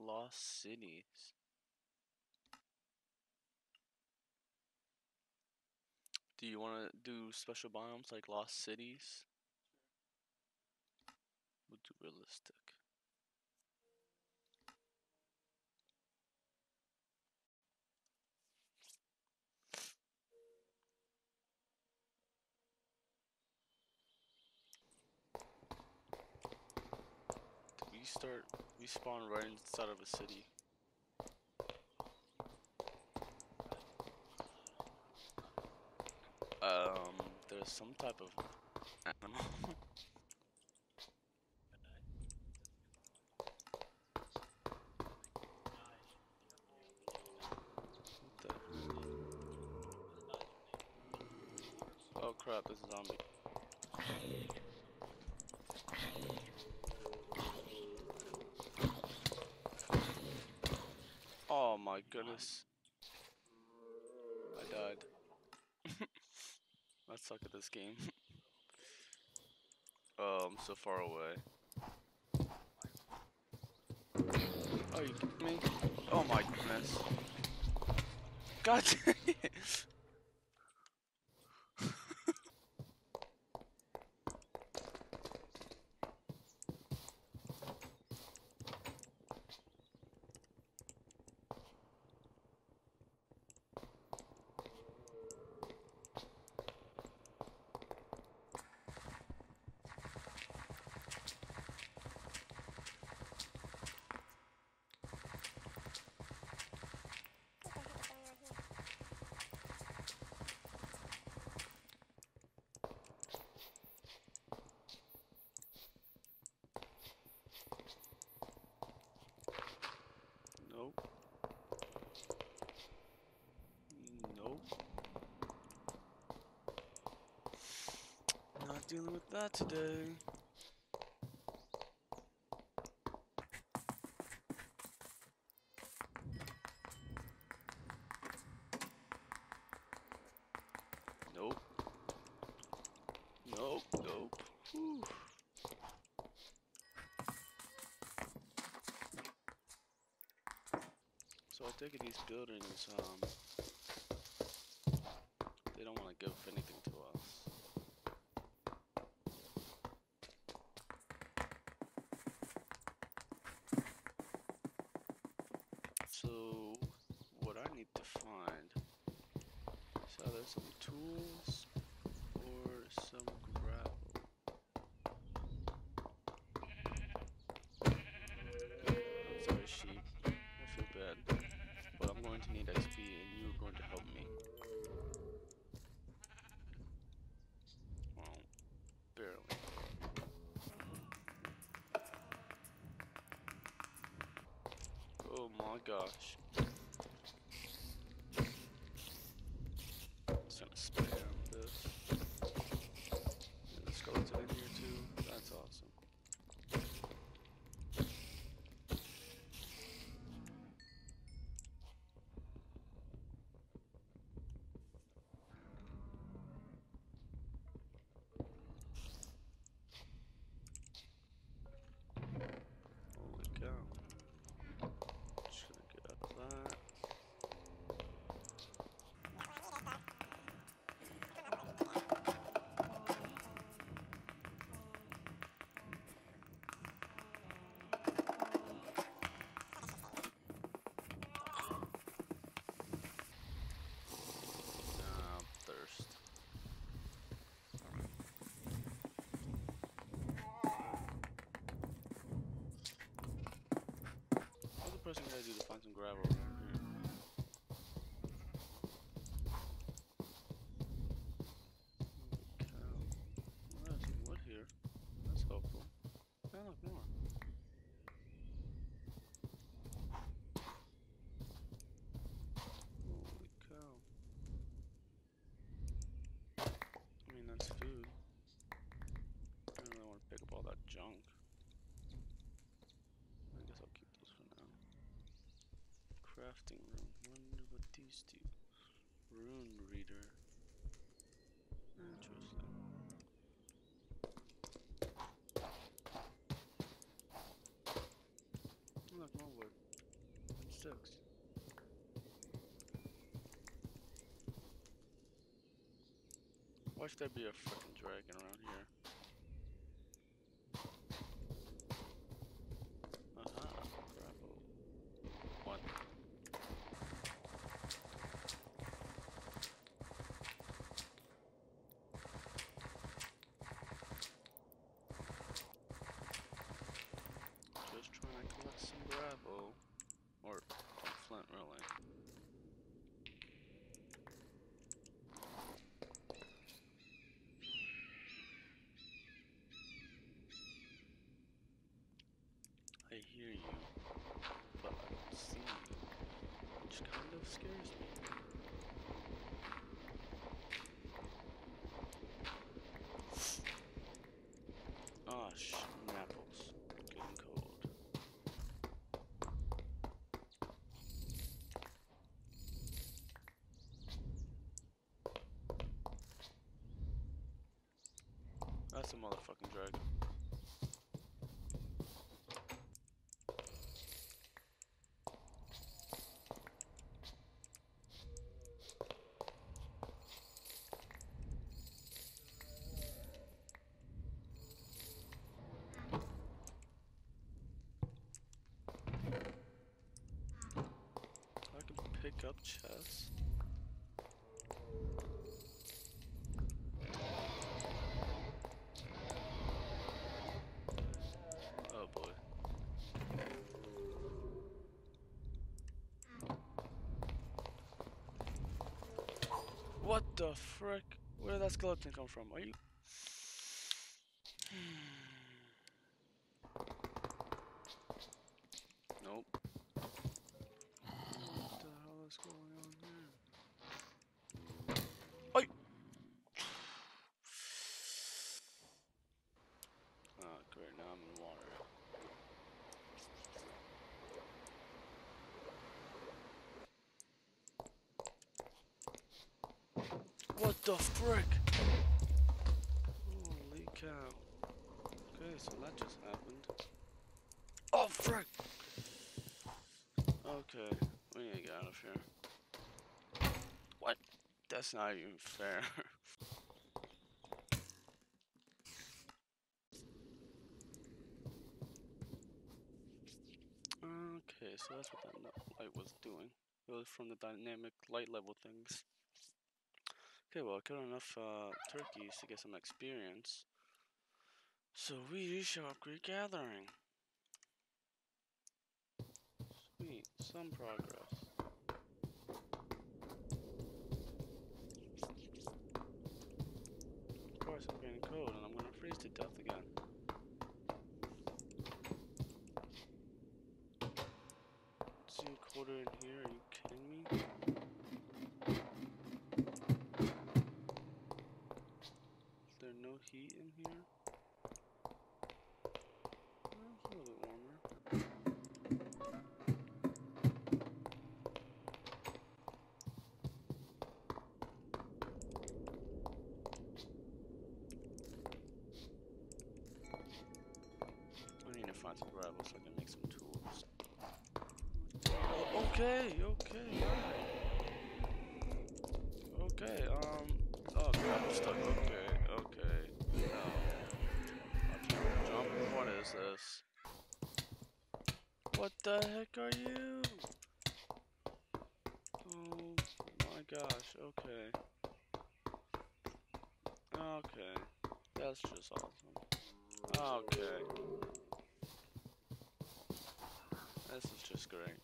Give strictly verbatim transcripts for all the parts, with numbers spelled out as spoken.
lost cities. Do you want to do special biomes like lost cities? We'll do realistic. We start, we spawn right inside of a city. Um, there's some type of animal. What the? Oh crap, this is a zombie. Oh my goodness. I died. I suck at this game. Oh, I'm so far away. Oh, you kidding me? Oh my goodness. God dang it. Nope. Nope. Not dealing with that today. Nope. Nope. Nope. Whew. So I take it these buildings, um, they don't want to give anything to us. So what I need to find is either some tools or some gravel. I'm sorry, sheep. I feel bad, but I'm going to need X P, and you're going to help me. Well, barely. Oh my gosh. Just gonna spam this. There's a skeleton in here too. That's awesome. Holy cow. Just gonna get out of that. Nah, thirst. What's the person gotta do to find some gravel around here? Holy cow. Well, there's some wood here. That's helpful. Oh, look, more. Holy cow. I mean, that's food. I don't really want to pick up all that junk. I guess I'll keep those for now. Crafting room. Wonder what these do. Rune reader. Interesting. Look, more wood. Why should there be a fucking dragon around here? Aha, bravo. What? Just trying to collect some bravo. Or some flint, really. I hear you, but I don't see you, which kind of scares me. Ah, schnapples. Getting cold. That's a motherfucking dragon. I can pick up chests. Oh boy. What the frick? Where did that skeleton come from? Are you? Nope. What the hell is going on here? Oi! Oh great, now I'm in water. What the frick? Holy cow. Okay, so that just happened. Oh frick! Okay, we need to get out of here. What? That's not even fair. Okay, so that's what that light was doing. It was from the dynamic light level things. Okay, well, I killed enough uh, turkeys to get some experience. So we shall upgrade gathering. Sweet, some progress. Of course, I'm getting cold and I'm gonna freeze to death again. Two quarter in here, are you kidding me? Is there no heat in here? Well, it's a little bit warmer. I need to find some gravel so I can make some tools. Oh, okay, okay, alright. Okay, um, oh, gravel stuck, okay, okay. No. I can't jump, what is this? What the heck are you? Oh my gosh, okay. Okay. That's just awesome. Okay. This is just great.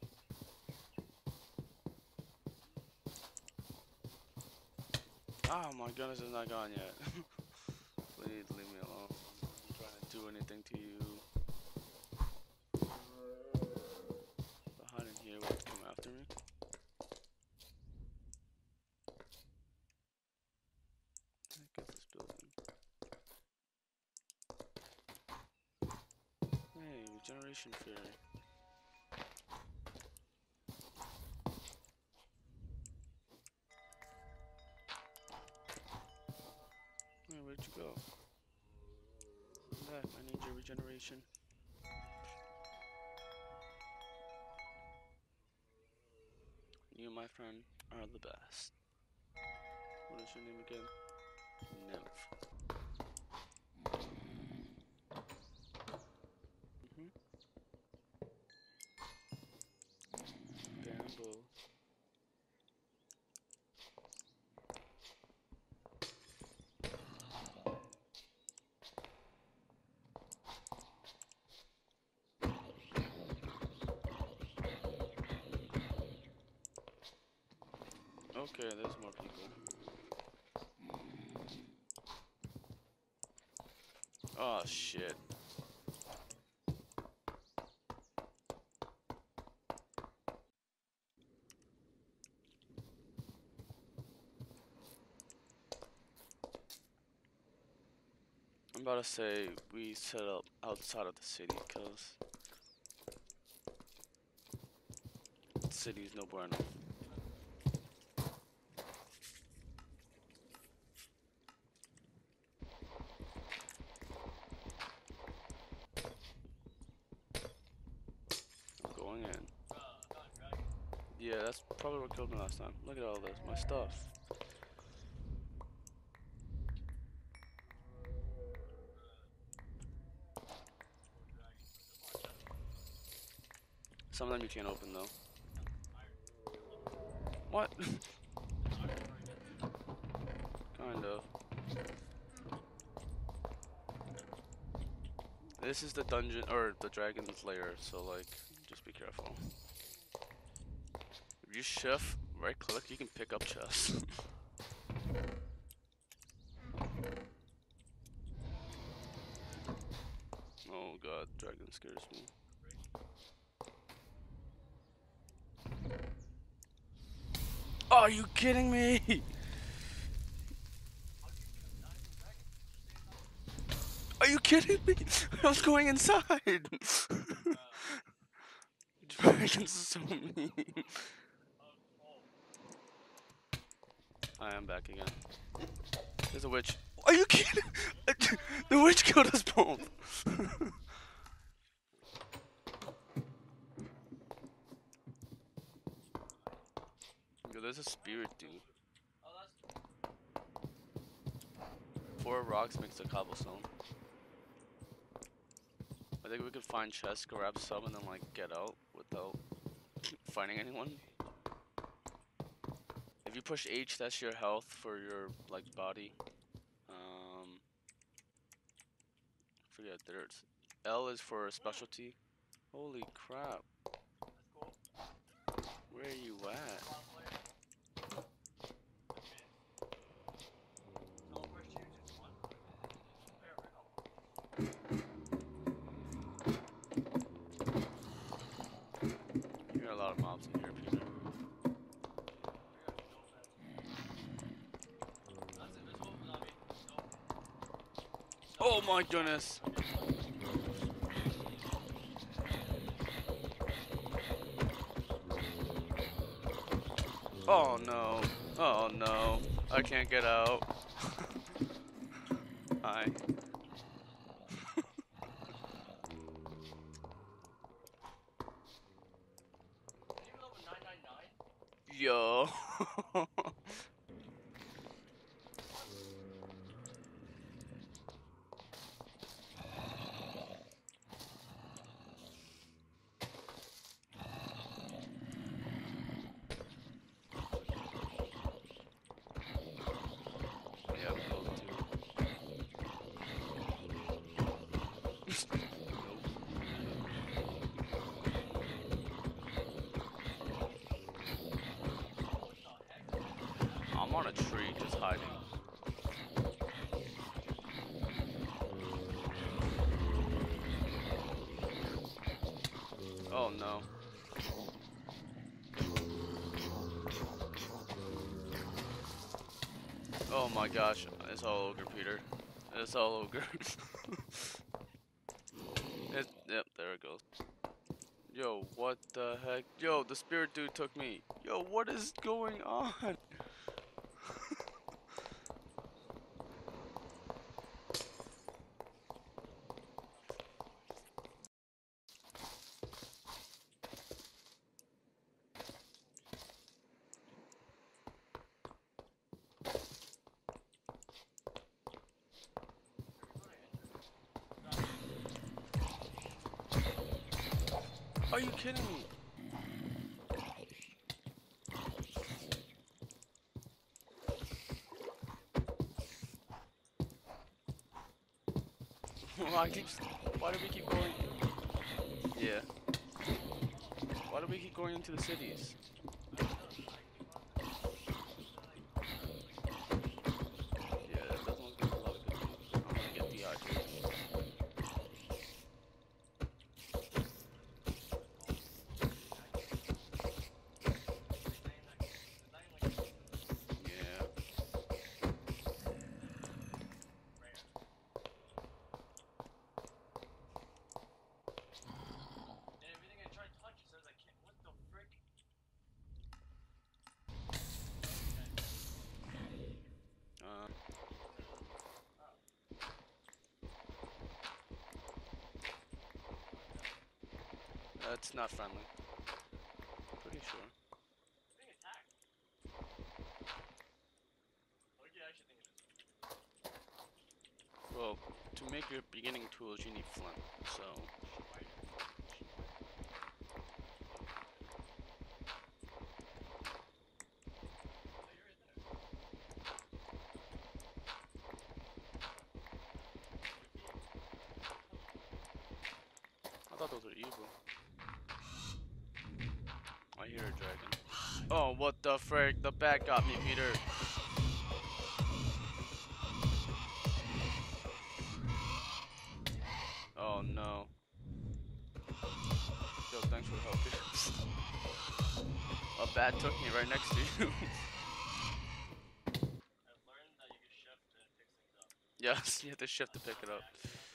Oh my goodness, it's not gone yet. Please leave me alone. I'm trying to do anything to you. But hide in here, will come after me. Heck is this building? Hey, regeneration fairy. Hey, where'd you go? Come back, I need your regeneration. You, my friend, are the best. What is your name again? Nymph. Mm-hmm. Bamboo. Okay, there's more people. Oh shit. I'm about to say we set up outside of the city because the city's no bueno. I'm going in. Yeah, that's probably what killed me last time. Look at all this, my stuff. Some of them you can't open though. What? Kind of. This is the dungeon, or the dragon's lair, so like, just be careful. If you shift, right click, you can pick up chests. Oh god, dragon scares me. Oh, are you kidding me? Are you kidding me? I was going inside. Dragons are so mean. I am back again. There's a witch. Are you kidding? The witch killed us both. Yo, there's a spirit dude. Four rocks makes a cobblestone. I think we could find chests, grab some, and then like get out without finding anyone. If you push H, that's your health for your like body. Um, forget there's L is for specialty. Holy crap! Where are you at? You got a lot of mobs in here, Peter. Oh my goodness! Oh no! Oh no! I can't get out. Hi. Yo. Yeah, I'm close too. I'm on a tree just hiding. Oh no. Oh my gosh, it's all ogre, Peter. It's all ogre. it, yep, there it goes. Yo, what the heck? Yo, the spirit dude took me. Yo, what is going on? Are you kidding me? Why keep? Why do we keep going? Yeah. Why do we keep going into the cities? Yeah, that doesn't look like a lot of good things. I'm gonna get dehydrated. Yeah. Uh, that's not friendly. Pretty sure. Well, to make your beginning tools, you need flint. So. I thought those were evil. I hear a dragon. Oh, what the frick? The bat got me, Peter. Oh no. Yo, thanks for helping. A bat took me right next to you. Yes, you have to shift to pick it up.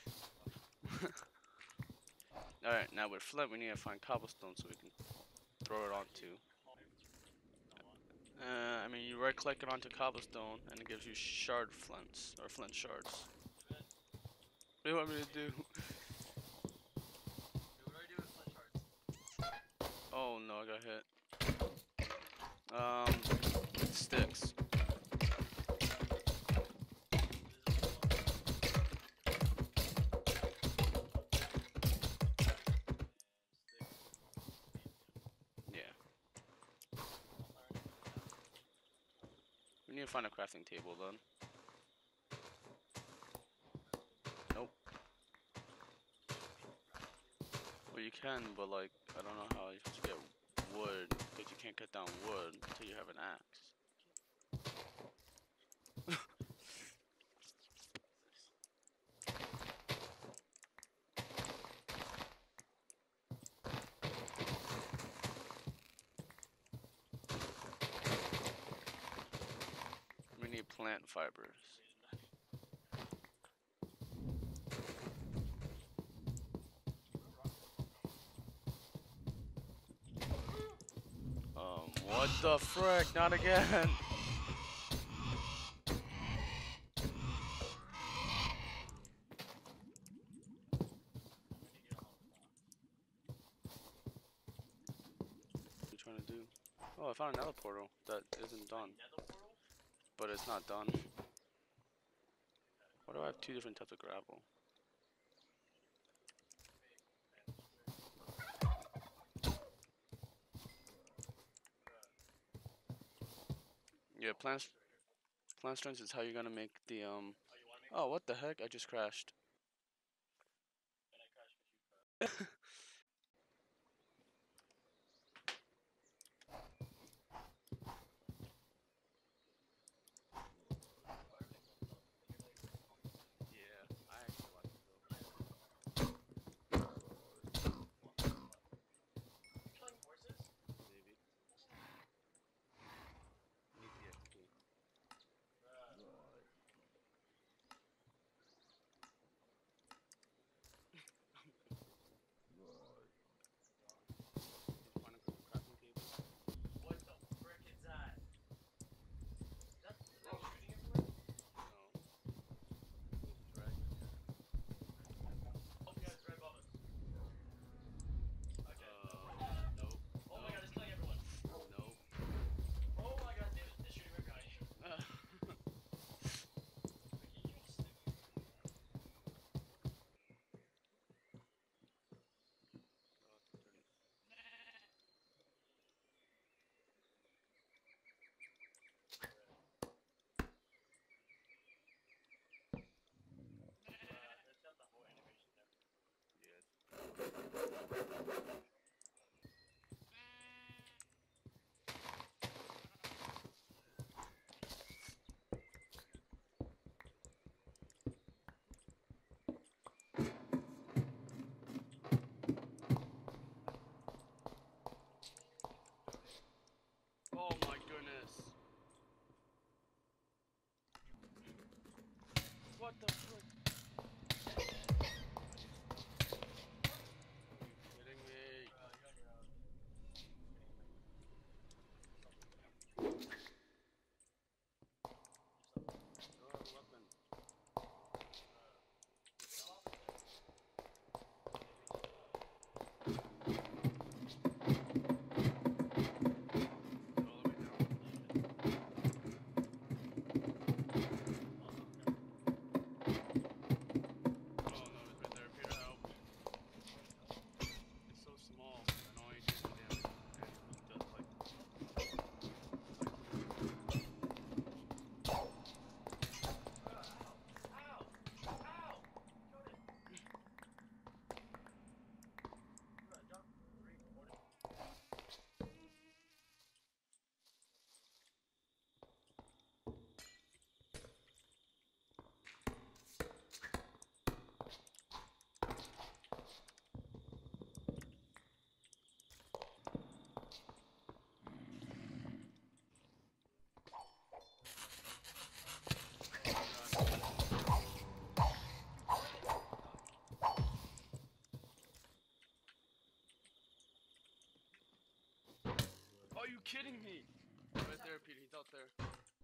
Alright, now with flint, we need to find cobblestone so we can throw it onto. Uh, I mean, you right click it onto cobblestone and it gives you shard flints, or flint shards. What do you want me to do? Oh no, I got hit. Um, sticks. Yeah. We need to find a crafting table then. Nope. Well, you can, but like, I don't know how you have to get wood, because you can't cut down wood until you have an axe. We need plant fibers. Um, what the frick? Not again! What are you trying to do? Oh, I found another portal that isn't done. But it's not done. Why do I have two different types of gravel? Yeah, plant, plant strings is how you're gonna make the, um... Oh, what the heck? I just crashed. Yeah, I actually like it though. Maybe. Need the X P. What the frick? Are you kidding me? Throw out a weapon. Are you kidding me? Right there, Peter. He's out there.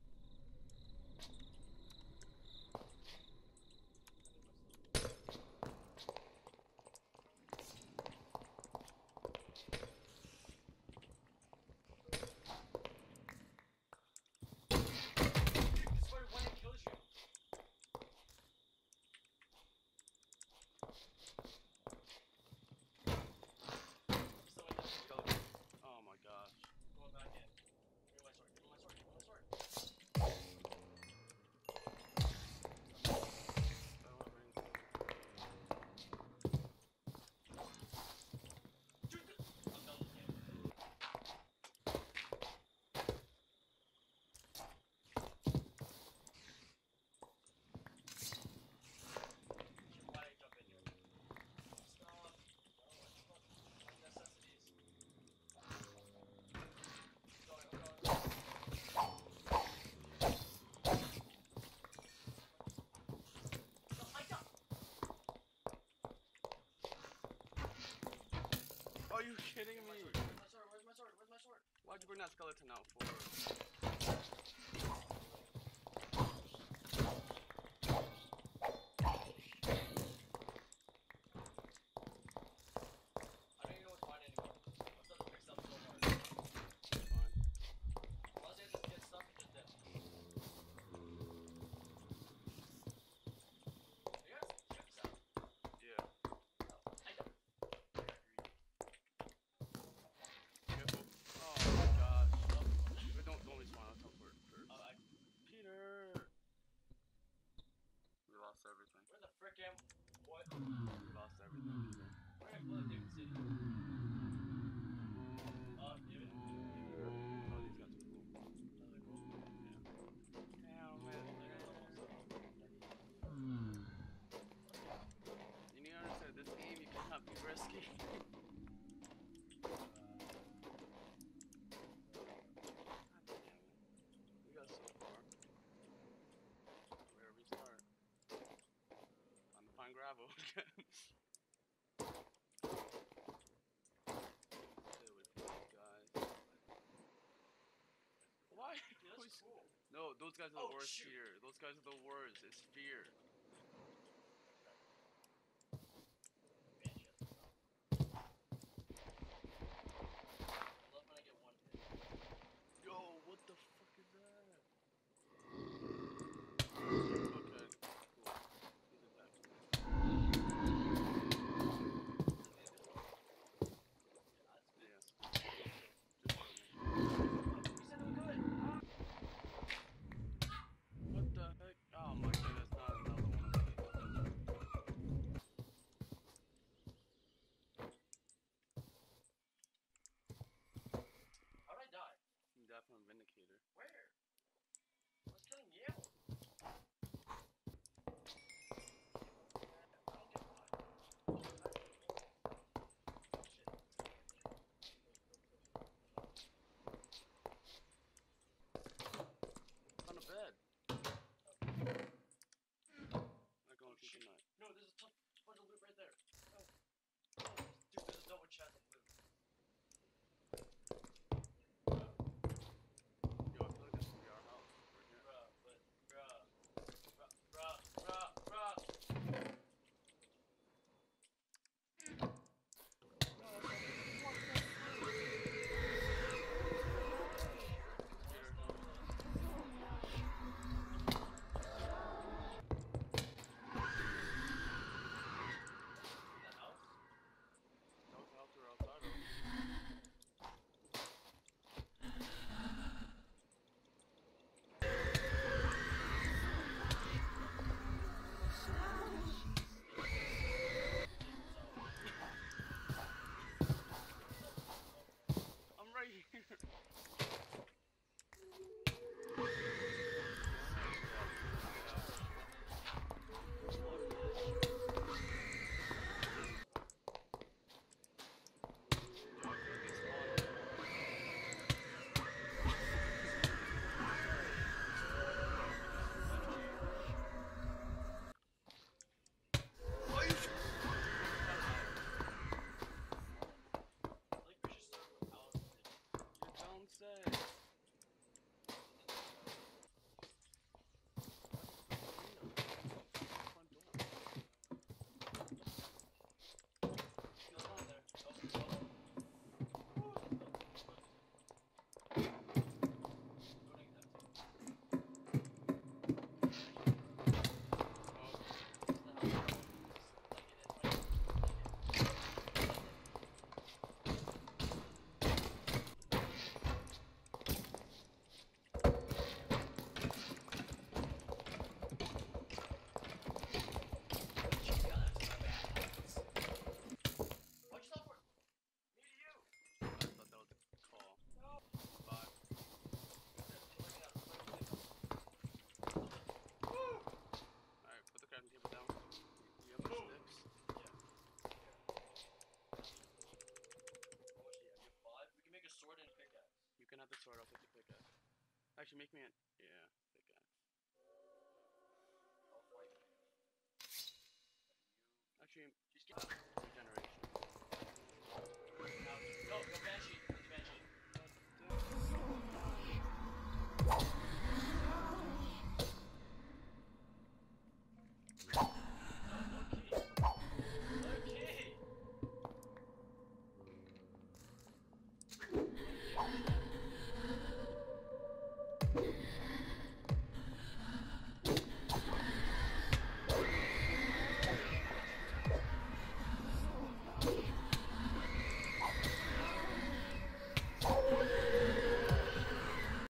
Oh my gosh. Going back in. Give me my sword. Give me my sword. Give me my sword. Are you kidding me? Where's my sword? Where's my sword? Where's my sword? Why'd you bring that skeleton out for? I don't even know what's mine anymore. My stuff is mixed up so hard. Fine. All I say is just get stuff and just dip. You guys check this out. Yeah. I don't. Careful. Oh my gosh. Wait, don't don't respawn. I'll teleport first. Oh, I, Peter. We lost everything. where the frick am? What? We lost everything, Peter. Where did I blow David City? Uh, David? Peter. Oh, these guys are cool. Oh, they're cool. Yeah. Damn, man. You need to understand this game. You cannot be risky. We got so far. Where we start? On the fine gravel again. Stay away from these guys. Why? Dude, that's cool. No, those guys are the Oh, worst shoot. fear. Those guys are the worst. It's fear. Man, shit. I love when I get one hit. Yo, what the fuck is that? Okay, cool. He's attacking me. Yes. Just kill me. You said I'm good. What the heck? Oh my goodness, not another one. make me an yeah, pickaxe. I'll fight. Actually, Just get.